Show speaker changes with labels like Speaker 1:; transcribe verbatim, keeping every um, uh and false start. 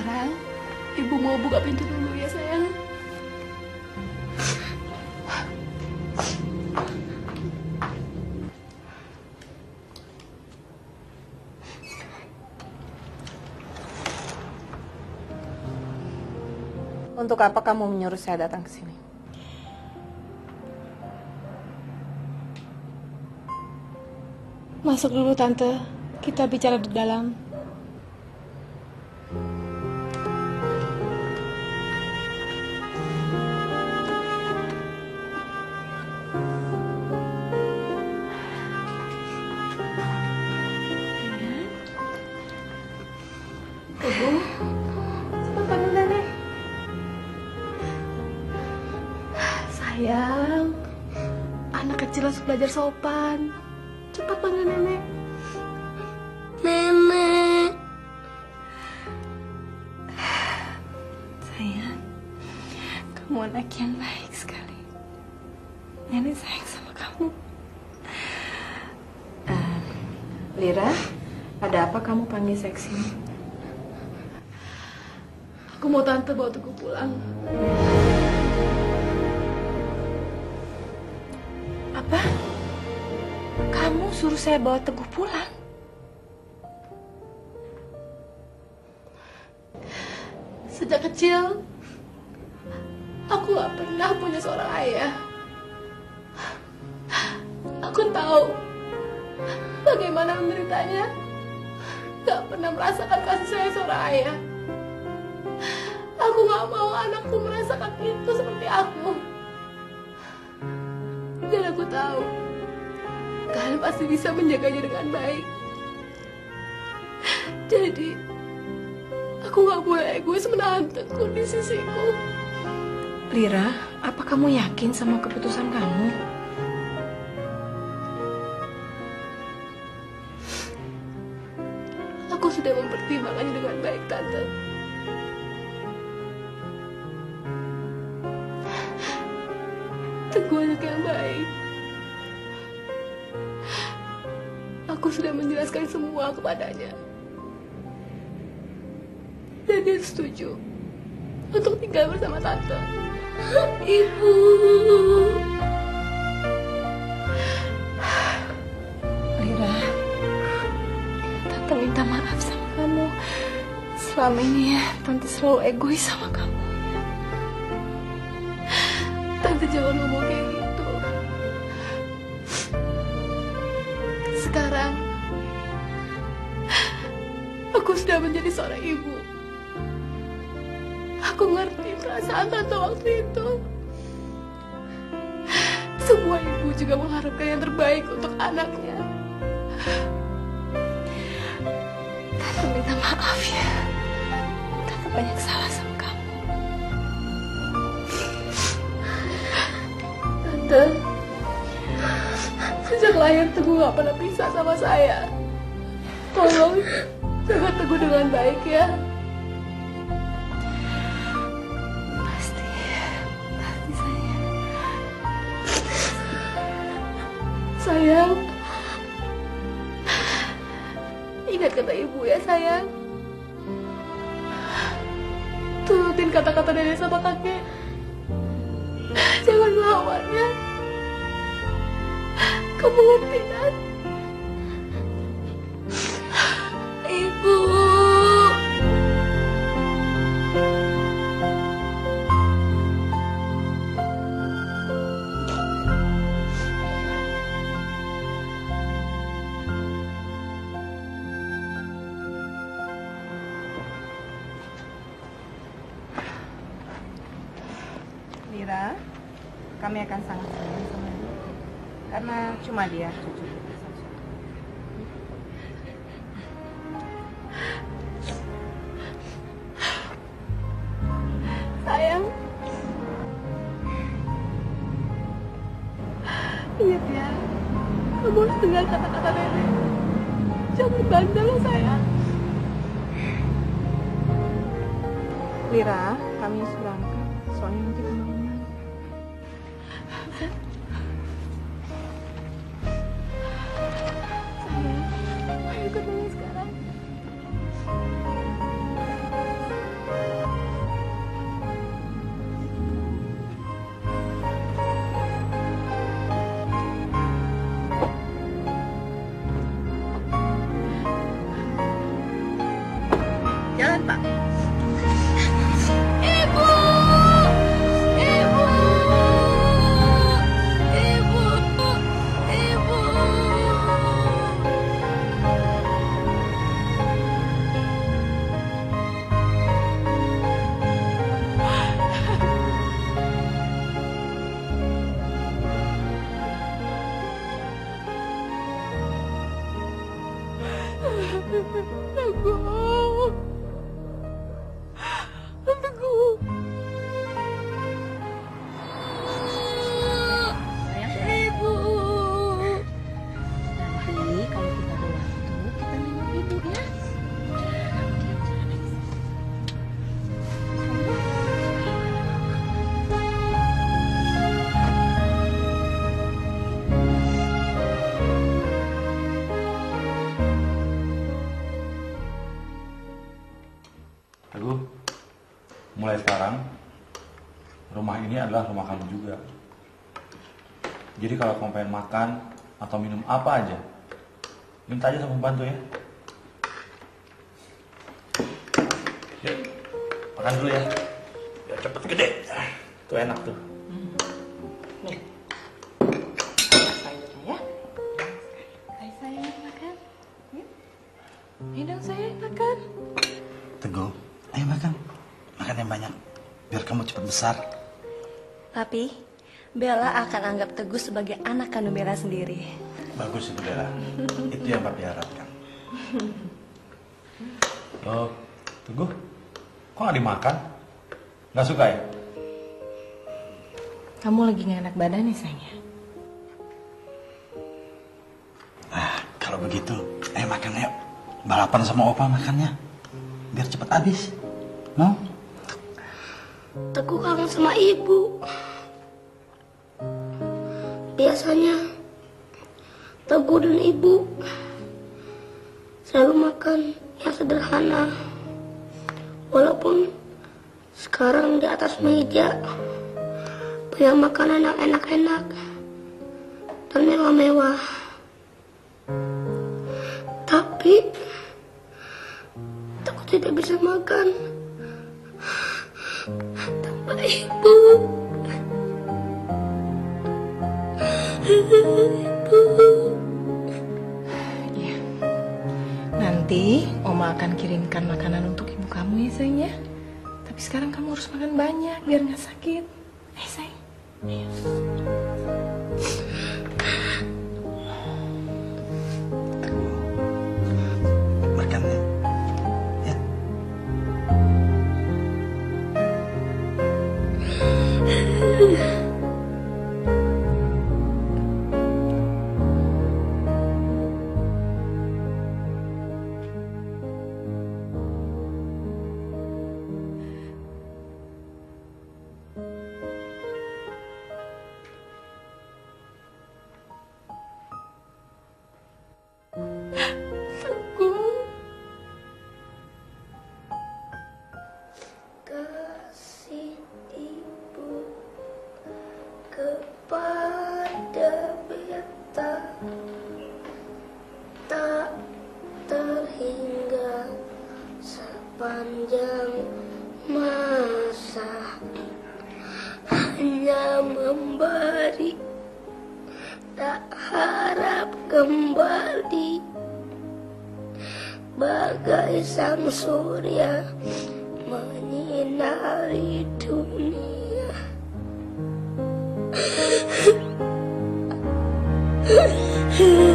Speaker 1: Sekarang ibu mau buka pintu dulu ya sayang.
Speaker 2: Untuk apa kamu menyuruh saya datang ke sini?
Speaker 1: Masuk dulu tante, kita bicara di dalam. Ibu, cepat panggil nenek. Sayang, anak kecil harus belajar sopan. Cepat panggil nenek.
Speaker 3: Nenek.
Speaker 2: Sayang, kamu anak yang baik sekali. Nenek sayang sama kamu. Uh, Lira, ada apa kamu panggil saya ke sini?
Speaker 1: Aku mau tante bawa Teguh pulang.
Speaker 2: Apa? Kamu suruh saya bawa Teguh pulang?
Speaker 1: Sejak kecil, aku gak pernah punya seorang ayah. Aku tahu bagaimana menderitanya. Gak pernah merasakan kasih sayang seorang ayah. Aku gak mau anakku merasakan itu seperti aku. Dan aku tahu kalian pasti bisa menjaganya dengan baik. Jadi aku gak boleh egois menahan Teguh di sisiku.
Speaker 2: Lira, apa kamu yakin sama keputusan kamu?
Speaker 1: Aku sudah mempertimbangkannya dengan baik, Tante. Teguh anak yang baik. Aku sudah menjelaskan semua kepadanya. Dan dia setuju untuk tinggal bersama Tante. Ibu.
Speaker 2: Lira, Tante minta maaf sama kamu. Selama ini ya, Tante selalu egois sama kamu.
Speaker 1: Tante jangan ngomong kayak gitu. Sekarang aku sudah menjadi seorang ibu. Aku ngerti perasaan Tante waktu itu. Semua ibu juga mengharapkan yang terbaik untuk anaknya.
Speaker 2: Tante minta maaf ya. Tante banyak salah sama kamu.
Speaker 1: Tante, sejak lahir Teguh gak pernah pisah sama saya. Tolong jaga Teguh dengan baik ya.
Speaker 2: Pasti, pasti sayang.
Speaker 1: Sayang, ingat kata ibu ya sayang. Turutin kata-kata nenek sama kakek. Jangan melawan ya. Kamu ngerti kan? Ibu.
Speaker 2: Lira, kami akan sangat sayang sama dia. Karena cuma dia cucu kita saja.
Speaker 1: Sayang, ingat ya, kamu harus dengar kata-kata nenek. Jangan bandel ya sayang.
Speaker 2: Lira, kami harus berangkat. Soalnya nanti kemalaman.
Speaker 1: Sayang, ayo ikut nenek sekarang.
Speaker 2: Jalan, Pak.
Speaker 1: Ibu! Ibu! Ibu! Ibu! Teguh. Teguh. Ibu.
Speaker 2: Nanti kalau kita ada waktu, kita nengok ibu ya.
Speaker 3: Teguh, mulai sekarang rumah ini adalah rumah kamu juga. Jadi kalau kamu pengen makan atau minum apa aja, minta aja sama pembantu ya. Yuk, makan dulu ya. Biar cepet gede. Tuh enak tuh.
Speaker 2: Nih. Sayurnya ya. Hai sayang, makan. Yuk. Ayo dong sayang, makan.
Speaker 4: Teguh, ayo makan. Makan yang banyak, biar kamu cepat besar.
Speaker 5: Papi, Bella akan anggap Teguh sebagai anak kandung Bella sendiri.
Speaker 4: Bagus itu Bella, itu yang papi harapkan.
Speaker 3: Oh, Teguh, kok nggak dimakan? Nggak suka ya?
Speaker 2: Kamu lagi gak enak badan nih sayang.
Speaker 4: Nah, kalau begitu, ayo makan yuk. Balapan sama opa makannya, biar cepat habis. Mau?
Speaker 1: Teguh kangen sama ibu. Biasanya Teguh dan ibu selalu makan yang sederhana. Walaupun sekarang di atas meja banyak makanan yang enak-enak dan mewah-mewah. Tapi Teguh tidak bisa makan tanpa ibu. Ibu.
Speaker 2: Iya. Nanti Oma akan kirimkan makanan untuk ibu kamu ya sayang ya. Tapi sekarang kamu harus makan banyak biar nggak sakit. Eh sayang. Ayo.
Speaker 4: Teguh, makan ya. Ya.
Speaker 1: Teguh. Kasih ibu kepada beta tak terhingga sepanjang masa, hanya memberi tak harap kembali, bagai sang surya menyinari dunia.